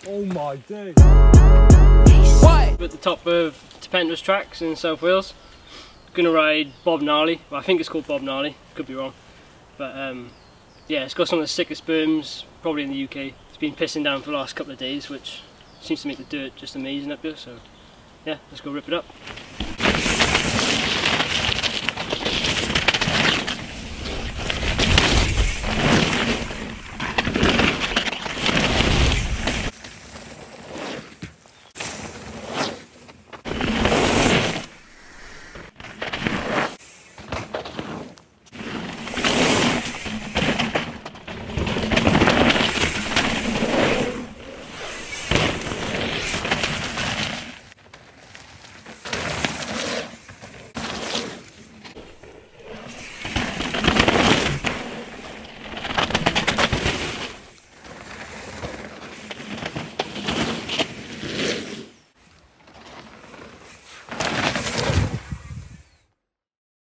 Oh my days. What? At the top of Tirpentwys tracks in South Wales. Gonna ride Bob Gnarly. Well, I think it's called Bob Gnarly, could be wrong. But yeah, it's got some of the sickest berms probably in the UK. It's been pissing down for the last couple of days, which seems to make the dirt just amazing up here, so yeah, let's go rip it up.